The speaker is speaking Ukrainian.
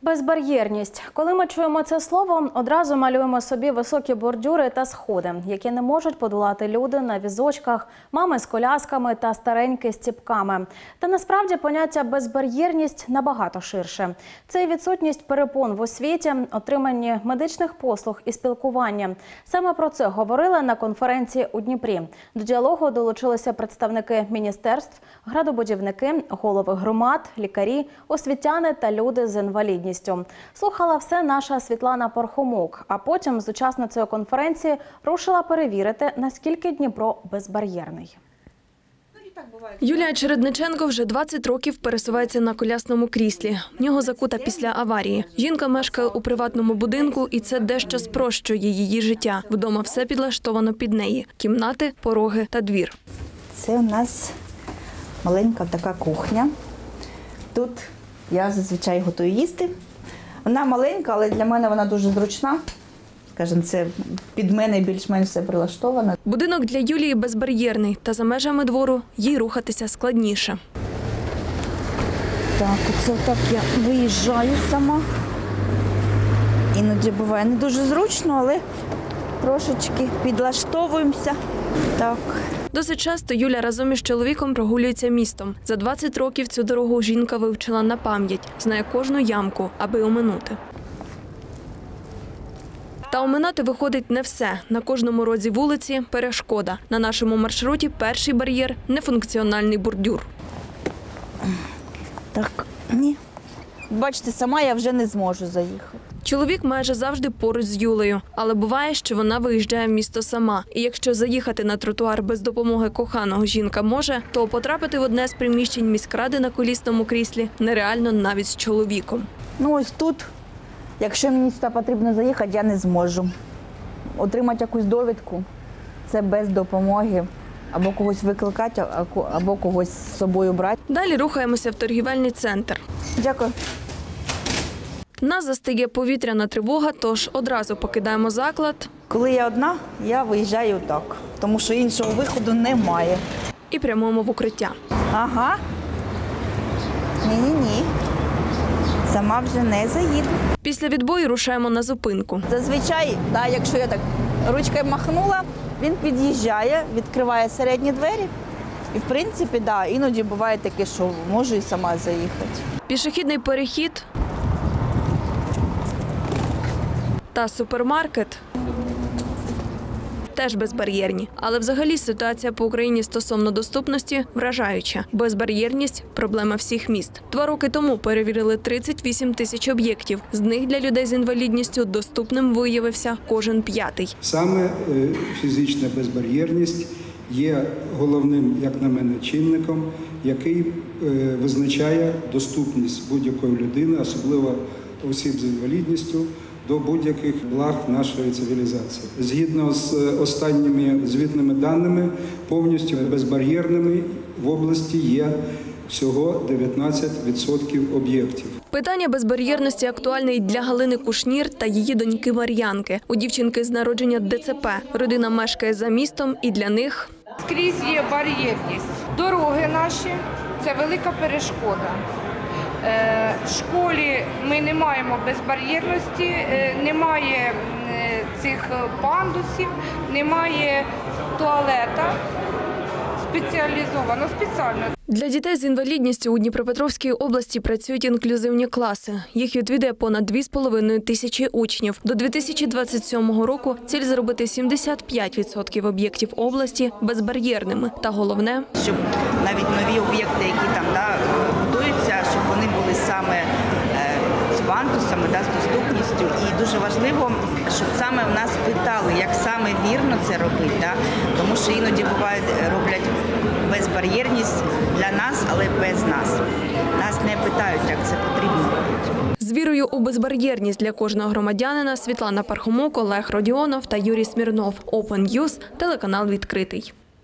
Безбар'єрність. Коли ми чуємо це слово, одразу малюємо собі високі бордюри та сходи, які не можуть подолати люди на візочках, мами з колясками та старенькі з ціпками. Та насправді поняття «безбар'єрність» набагато ширше. Це і відсутність перепон в освіті, отриманні медичних послуг і спілкування. Саме про це говорили на конференції у Дніпрі. До діалогу долучилися представники міністерств, градобудівники, голови громад, лікарі, освітяни та люди з інвалідністю. Слухала все наша Світлана Пархомук, а потім з учасницею конференції рушила перевірити, наскільки Дніпро безбар'єрний. Юлія Чередниченко вже 20 років пересувається на колясному кріслі. В нього закута після аварії. Жінка мешкає у приватному будинку, і це дещо спрощує її життя. Вдома все підлаштовано під неї – кімнати, пороги та двір. Це у нас маленька така кухня. Тут я зазвичай готую їсти. Вона маленька, але для мене вона дуже зручна. Скажімо, це під мене більш-менш все прилаштовано. Будинок для Юлії безбар'єрний, та за межами двору їй рухатися складніше. Так, оце так я виїжджаю сама. Іноді буває не дуже зручно, але трошечки підлаштовуємося. Так. Досить часто Юля разом із чоловіком прогулюється містом. За 20 років цю дорогу жінка вивчила на пам'ять, знає кожну ямку, аби оминути. Та оминати виходить не все. На кожному розі вулиці – перешкода. На нашому маршруті перший бар'єр – нефункціональний бордюр. Так, ні. Бачите, сама я вже не зможу заїхати. Чоловік майже завжди поруч з Юлею, але буває, що вона виїжджає в місто сама. І якщо заїхати на тротуар без допомоги коханого жінка може, то потрапити в одне з приміщень міськради на колісному кріслі нереально навіть з чоловіком. Ну ось тут, якщо мені сюди потрібно заїхати, я не зможу. Отримати якусь довідку – це без допомоги. Або когось викликати, або когось з собою брати. Далі рухаємося в торгівельний центр. Дякую. Нас застигає повітряна тривога, тож одразу покидаємо заклад. Коли я одна, я виїжджаю так, тому що іншого виходу немає. І прямуємо в укриття. Ага. Ні-ні-ні. Сама вже не заїду. Після відбою рушаємо на зупинку. Зазвичай, якщо я так ручкою махнула, він під'їжджає, відкриває середні двері. І, в принципі, іноді буває таке, що можу і сама заїхати. Пішохідний перехід та супермаркет теж безбар'єрні. Але взагалі ситуація по Україні стосовно доступності вражаюча. Безбар'єрність – проблема всіх міст. 2 роки тому перевірили 38 тисяч об'єктів. З них для людей з інвалідністю доступним виявився кожен 5-й. Саме фізична безбар'єрність є головним, як на мене, чинником, який визначає доступність будь-якої людини, особливо осіб з інвалідністю, до будь-яких благ нашої цивілізації. Згідно з останніми звітними даними, повністю безбар'єрними в області є всього 19% об'єктів. Питання безбар'єрності актуальне і для Галини Кушнір та її доньки Мар'янки. У дівчинки з народження ДЦП. Родина мешкає за містом і для них скрізь є бар'єрність. Дороги наші – це велика перешкода. В школі ми не маємо безбар'єрності, немає цих пандусів, немає туалета спеціально. Для дітей з інвалідністю у Дніпропетровській області працюють інклюзивні класи. Їх відвідує понад 2,5 тисячі учнів. До 2027 року ціль зробити 75% об'єктів області безбар'єрними. Та головне, щоб навіть нові об'єкти, які там будуються, щоб вони були саме з пандусами, з доступністю. І дуже важливо, щоб саме в нас питали, як саме вірно це робити. Тому що іноді буває, роблять безбар'єрність для нас, але без нас. Нас не питають, як це потрібно робити. З вірою у безбар'єрність для кожного громадянина Світлана Пархомук, Олег Родіонов та Юрій Смірнов. Open News, телеканал «Відкритий».